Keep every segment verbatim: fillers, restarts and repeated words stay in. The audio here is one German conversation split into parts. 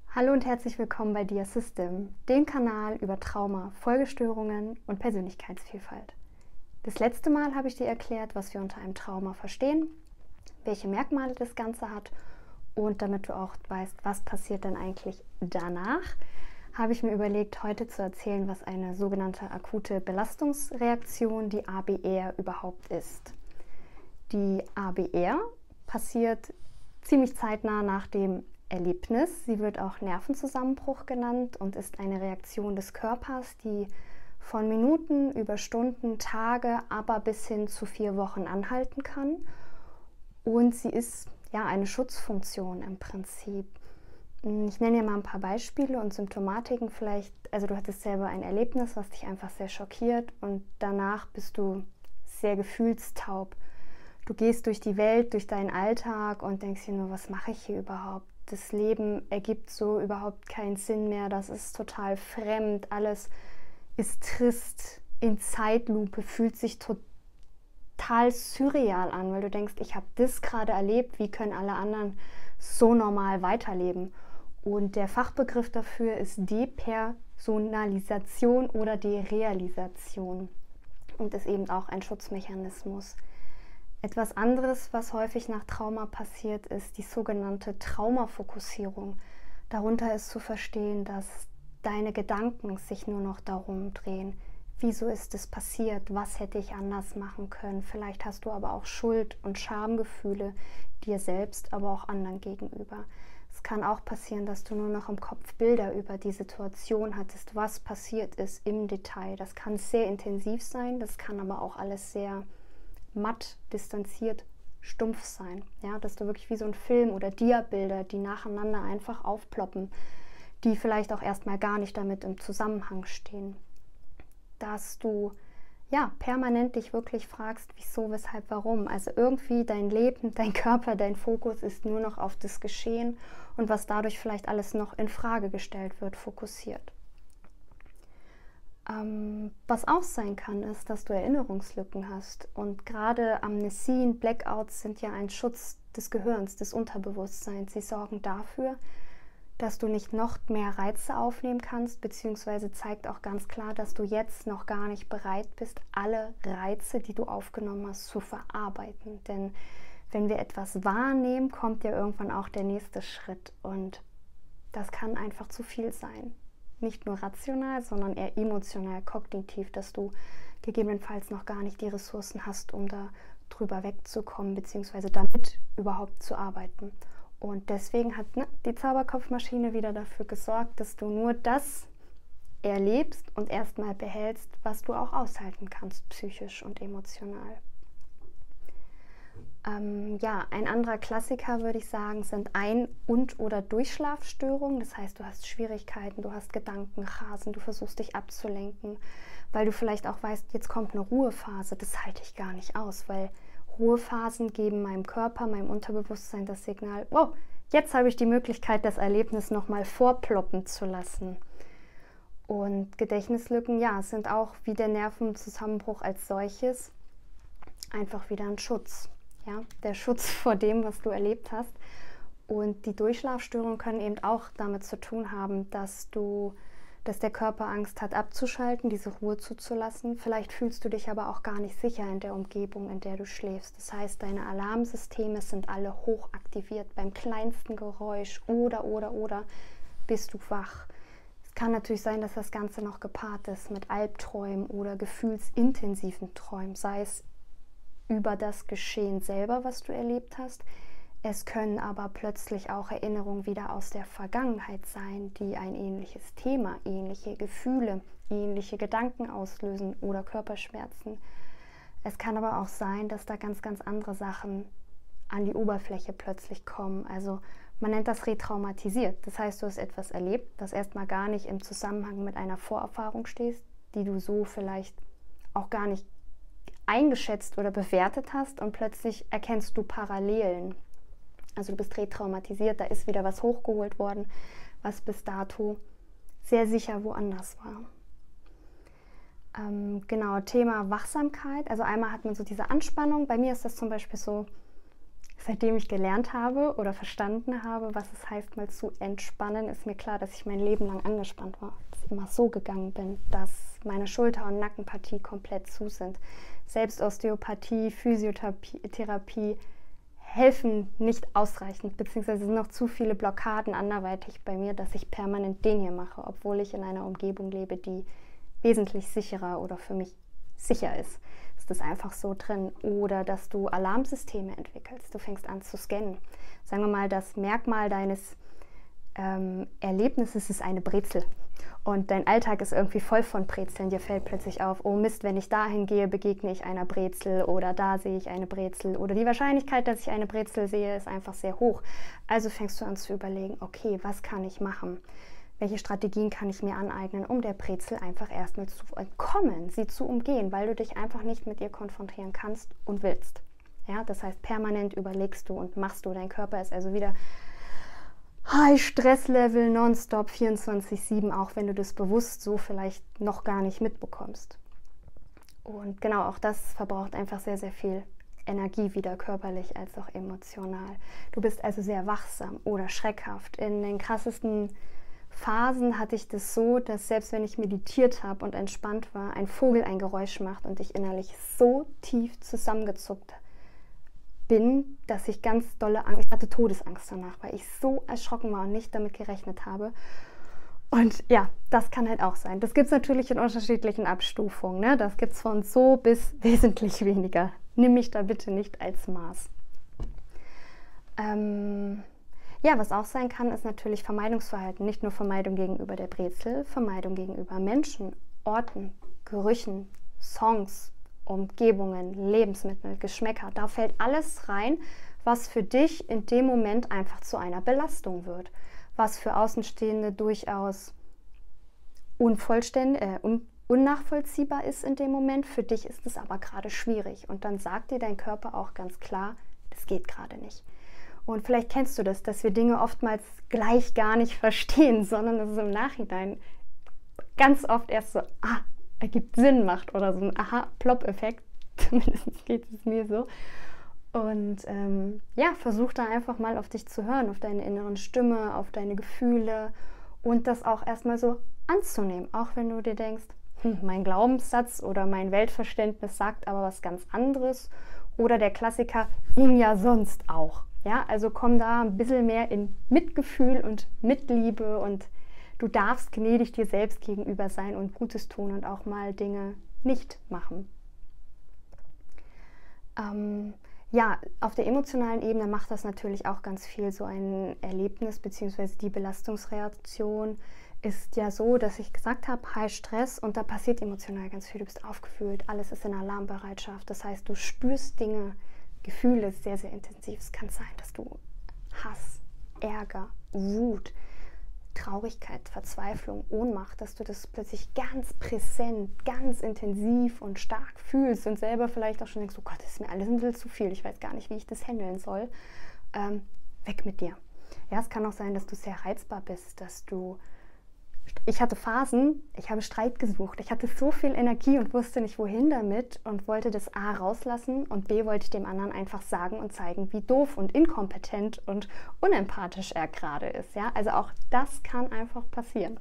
Hallo und herzlich willkommen bei Dia System, dem Kanal über Trauma, Folgestörungen und Persönlichkeitsvielfalt. Das letzte Mal habe ich dir erklärt, was wir unter einem Trauma verstehen, welche Merkmale das Ganze hat und damit du auch weißt, was passiert denn eigentlich danach, habe ich mir überlegt, heute zu erzählen, was eine sogenannte akute Belastungsreaktion, die A B R, überhaupt ist. Die A B R passiert ziemlich zeitnah nach dem Erlebnis. Sie wird auch Nervenzusammenbruch genannt und ist eine Reaktion des Körpers, die von Minuten über Stunden, Tage, aber bis hin zu vier Wochen anhalten kann. Und sie ist ja eine Schutzfunktion im Prinzip. Ich nenne dir mal ein paar Beispiele und Symptomatiken vielleicht. Also du hattest selber ein Erlebnis, was dich einfach sehr schockiert und danach bist du sehr gefühlstaub. Du gehst durch die Welt, durch deinen Alltag und denkst dir nur, was mache ich hier überhaupt? Das Leben ergibt so überhaupt keinen Sinn mehr, das ist total fremd, alles ist trist, in Zeitlupe, fühlt sich total surreal an, weil du denkst, ich habe das gerade erlebt, wie können alle anderen so normal weiterleben? Und der Fachbegriff dafür ist Depersonalisation oder Derealisation und ist eben auch ein Schutzmechanismus. Etwas anderes, was häufig nach Trauma passiert, ist die sogenannte Traumafokussierung. Darunter ist zu verstehen, dass deine Gedanken sich nur noch darum drehen. Wieso ist es passiert? Was hätte ich anders machen können? Vielleicht hast du aber auch Schuld- und Schamgefühle dir selbst, aber auch anderen gegenüber. Es kann auch passieren, dass du nur noch im Kopf Bilder über die Situation hattest, was passiert ist im Detail. Das kann sehr intensiv sein, das kann aber auch alles sehr matt, distanziert, stumpf sein. Ja, dass du wirklich wie so ein Film oder Dia-Bilder, die nacheinander einfach aufploppen, die vielleicht auch erstmal gar nicht damit im Zusammenhang stehen. Dass du ja permanent dich wirklich fragst, wieso, weshalb, warum. Also irgendwie dein Leben, dein Körper, dein Fokus ist nur noch auf das Geschehen und was dadurch vielleicht alles noch in Frage gestellt wird, fokussiert. Ähm, was auch sein kann, ist, dass du Erinnerungslücken hast. Und gerade Amnesien, Blackouts sind ja ein Schutz des Gehirns, des Unterbewusstseins. Sie sorgen dafür, dass du nicht noch mehr Reize aufnehmen kannst, beziehungsweise zeigt auch ganz klar, dass du jetzt noch gar nicht bereit bist, alle Reize, die du aufgenommen hast, zu verarbeiten. Denn wenn wir etwas wahrnehmen, kommt ja irgendwann auch der nächste Schritt. Und das kann einfach zu viel sein. Nicht nur rational, sondern eher emotional, kognitiv, dass du gegebenenfalls noch gar nicht die Ressourcen hast, um da drüber wegzukommen, beziehungsweise damit überhaupt zu arbeiten. Und deswegen hat ne, die Zauberkopfmaschine wieder dafür gesorgt, dass du nur das erlebst und erstmal behältst, was du auch aushalten kannst, psychisch und emotional. Ähm, ja, ein anderer Klassiker, würde ich sagen, sind Ein- und oder Durchschlafstörungen. Das heißt, du hast Schwierigkeiten, du hast Gedankenrasen, du versuchst dich abzulenken, weil du vielleicht auch weißt, jetzt kommt eine Ruhephase. Das halte ich gar nicht aus, weil Ruhephasen geben meinem Körper, meinem Unterbewusstsein das Signal, wow, jetzt habe ich die Möglichkeit, das Erlebnis nochmal vorploppen zu lassen. Und Gedächtnislücken, ja, sind auch wie der Nervenzusammenbruch als solches einfach wieder ein Schutz. Ja, der Schutz vor dem, was du erlebt hast. Und die Durchschlafstörungen können eben auch damit zu tun haben, dass du, dass der Körper Angst hat, abzuschalten, diese Ruhe zuzulassen. Vielleicht fühlst du dich aber auch gar nicht sicher in der Umgebung, in der du schläfst. Das heißt, deine Alarmsysteme sind alle hochaktiviert. Beim kleinsten Geräusch oder, oder, oder bist du wach. Es kann natürlich sein, dass das Ganze noch gepaart ist mit Albträumen oder gefühlsintensiven Träumen, sei es über das Geschehen selber, was du erlebt hast. Es können aber plötzlich auch Erinnerungen wieder aus der Vergangenheit sein, die ein ähnliches Thema, ähnliche Gefühle, ähnliche Gedanken auslösen oder Körperschmerzen. Es kann aber auch sein, dass da ganz, ganz andere Sachen an die Oberfläche plötzlich kommen. Also man nennt das retraumatisiert. Das heißt, du hast etwas erlebt, das erstmal gar nicht im Zusammenhang mit einer Vorerfahrung steht, die du so vielleicht auch gar nicht eingeschätzt oder bewertet hast und plötzlich erkennst du Parallelen. Also du bist retraumatisiert, da ist wieder was hochgeholt worden, was bis dato sehr sicher woanders war. Ähm, genau, Thema Wachsamkeit. Also einmal hat man so diese Anspannung. Bei mir ist das zum Beispiel so, seitdem ich gelernt habe oder verstanden habe, was es heißt, mal zu entspannen, ist mir klar, dass ich mein Leben lang angespannt war. Dass ich immer so gegangen bin, dass meine Schulter- und Nackenpartie komplett zu sind. Selbst Osteopathie, Physiotherapie helfen nicht ausreichend, beziehungsweise sind noch zu viele Blockaden anderweitig bei mir, dass ich permanent den hier mache, obwohl ich in einer Umgebung lebe, die wesentlich sicherer oder für mich sicher ist. Ist das einfach so drin? Oder dass du Alarmsysteme entwickelst. Du fängst an zu scannen. Sagen wir mal, das Merkmal deines ähm, Erlebnisses ist eine Brezel. Und dein Alltag ist irgendwie voll von Brezeln. Dir fällt plötzlich auf, oh Mist, wenn ich dahin gehe, begegne ich einer Brezel oder da sehe ich eine Brezel. Oder die Wahrscheinlichkeit, dass ich eine Brezel sehe, ist einfach sehr hoch. Also fängst du an zu überlegen, okay, was kann ich machen? Welche Strategien kann ich mir aneignen, um der Brezel einfach erstmal zu entkommen, sie zu umgehen, weil du dich einfach nicht mit ihr konfrontieren kannst und willst. Ja, das heißt, permanent überlegst du und machst du. Dein Körper ist also wieder High-Stress-Level, nonstop, vierundzwanzig sieben, auch wenn du das bewusst so vielleicht noch gar nicht mitbekommst. Und genau, auch das verbraucht einfach sehr, sehr viel Energie, wieder körperlich als auch emotional. Du bist also sehr wachsam oder schreckhaft. In den krassesten Phasen hatte ich das so, dass selbst wenn ich meditiert habe und entspannt war, ein Vogel ein Geräusch macht und ich innerlich so tief zusammengezuckt bin, dass ich ganz dolle Angst, ich hatte Todesangst danach, weil ich so erschrocken war und nicht damit gerechnet habe. Und ja, das kann halt auch sein. Das gibt es natürlich in unterschiedlichen Abstufungen. Ne? Das gibt es von so bis wesentlich weniger. Nimm mich da bitte nicht als Maß. Ähm, ja, was auch sein kann, ist natürlich Vermeidungsverhalten. Nicht nur Vermeidung gegenüber der Brezel, Vermeidung gegenüber Menschen, Orten, Gerüchen, Songs, Umgebungen, Lebensmittel, Geschmäcker. Da fällt alles rein, was für dich in dem Moment einfach zu einer Belastung wird. Was für Außenstehende durchaus unvollständig, äh, un unnachvollziehbar ist in dem Moment. Für dich ist es aber gerade schwierig. Und dann sagt dir dein Körper auch ganz klar, das geht gerade nicht. Und vielleicht kennst du das, dass wir Dinge oftmals gleich gar nicht verstehen, sondern dass es im Nachhinein ganz oft erst so, ah, ergibt Sinn macht oder so ein Aha-Plop-Effekt. Zumindest geht es mir so. Und ähm, ja, versuch da einfach mal auf dich zu hören, auf deine inneren Stimme, auf deine Gefühle und das auch erstmal so anzunehmen. Auch wenn du dir denkst, hm, mein Glaubenssatz oder mein Weltverständnis sagt aber was ganz anderes. Oder der Klassiker, ging ja sonst auch. Ja, also komm da ein bisschen mehr in Mitgefühl und Mitliebe und du darfst gnädig dir selbst gegenüber sein und Gutes tun und auch mal Dinge nicht machen. Ähm, ja, auf der emotionalen Ebene macht das natürlich auch ganz viel. So ein Erlebnis bzw. die Belastungsreaktion ist ja so, dass ich gesagt habe, High Stress und da passiert emotional ganz viel. Du bist aufgewühlt, alles ist in Alarmbereitschaft. Das heißt, du spürst Dinge, Gefühle sehr, sehr intensiv. Es kann sein, dass du Hass, Ärger, Wut, Traurigkeit, Verzweiflung, Ohnmacht, dass du das plötzlich ganz präsent, ganz intensiv und stark fühlst und selber vielleicht auch schon denkst, oh Gott, das ist mir alles ein bisschen zu viel, ich weiß gar nicht, wie ich das handeln soll. Ähm, weg mit dir. Ja, es kann auch sein, dass du sehr reizbar bist, dass du Ich hatte Phasen, ich habe Streit gesucht. Ich hatte so viel Energie und wusste nicht, wohin damit und wollte das A rauslassen und B wollte ich dem anderen einfach sagen und zeigen, wie doof und inkompetent und unempathisch er gerade ist. Ja? Also auch das kann einfach passieren.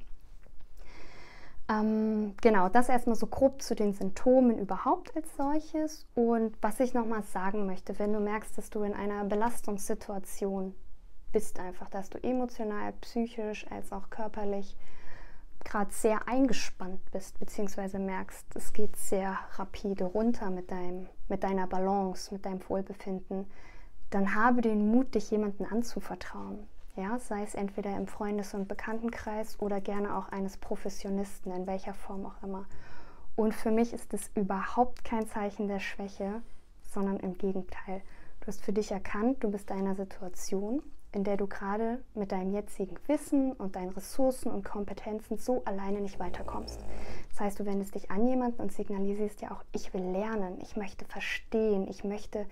Ähm, genau, das erstmal so grob zu den Symptomen überhaupt als solches. Und was ich nochmal sagen möchte, wenn du merkst, dass du in einer Belastungssituation bist einfach, dass du emotional, psychisch als auch körperlich gerade sehr eingespannt bist, beziehungsweise merkst, es geht sehr rapide runter mit, deinem, mit deiner Balance, mit deinem Wohlbefinden, dann habe den Mut, dich jemandem anzuvertrauen. Ja, sei es entweder im Freundes- und Bekanntenkreis oder gerne auch eines Professionisten, in welcher Form auch immer. Und für mich ist es überhaupt kein Zeichen der Schwäche, sondern im Gegenteil. Du hast für dich erkannt, du bist in einer Situation, in der du gerade mit deinem jetzigen Wissen und deinen Ressourcen und Kompetenzen so alleine nicht weiterkommst. Das heißt, du wendest dich an jemanden und signalisierst ja auch, ich will lernen, ich möchte verstehen, ich möchte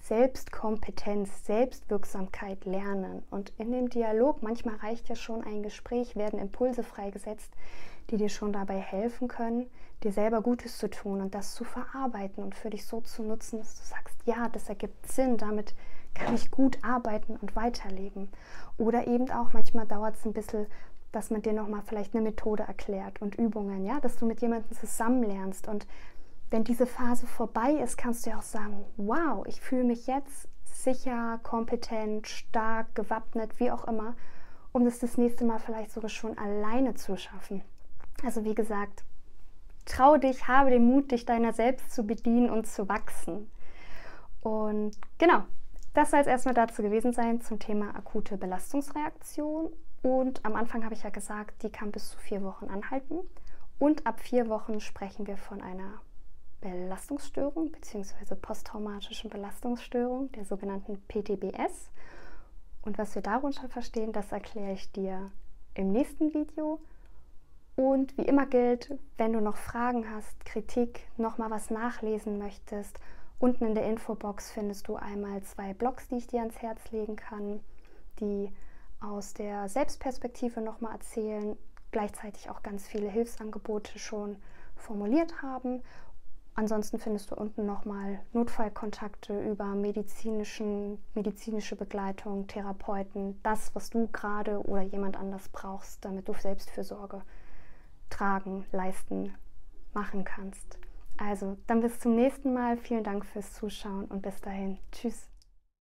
Selbstkompetenz, Selbstwirksamkeit lernen. Und in dem Dialog, manchmal reicht ja schon ein Gespräch, werden Impulse freigesetzt, die dir schon dabei helfen können, dir selber Gutes zu tun und das zu verarbeiten und für dich so zu nutzen, dass du sagst, ja, das ergibt Sinn, damit kann ich gut arbeiten und weiterleben. Oder eben auch, manchmal dauert es ein bisschen, dass man dir nochmal vielleicht eine Methode erklärt und Übungen, ja, dass du mit jemandem zusammen lernst. Und wenn diese Phase vorbei ist, kannst du ja auch sagen, wow, ich fühle mich jetzt sicher, kompetent, stark, gewappnet, wie auch immer, um das das nächste Mal vielleicht sogar schon alleine zu schaffen. Also wie gesagt, trau dich, habe den Mut, dich deiner selbst zu bedienen und zu wachsen. Und genau, das soll es erstmal dazu gewesen sein zum Thema akute Belastungsreaktion. Und am Anfang habe ich ja gesagt, die kann bis zu vier Wochen anhalten. Und ab vier Wochen sprechen wir von einer Belastungsstörung bzw. posttraumatischen Belastungsstörung, der sogenannten P T B S. Und was wir darunter verstehen, das erkläre ich dir im nächsten Video. Und wie immer gilt, wenn du noch Fragen hast, Kritik, nochmal was nachlesen möchtest, unten in der Infobox findest du einmal zwei Blogs, die ich dir ans Herz legen kann, die aus der Selbstperspektive nochmal erzählen, gleichzeitig auch ganz viele Hilfsangebote schon formuliert haben. Ansonsten findest du unten nochmal Notfallkontakte über medizinischen, medizinische Begleitung, Therapeuten, das, was du gerade oder jemand anders brauchst, damit du Selbstfürsorge tragen, leisten, machen kannst. Also, dann bis zum nächsten Mal. Vielen Dank fürs Zuschauen und bis dahin. Tschüss.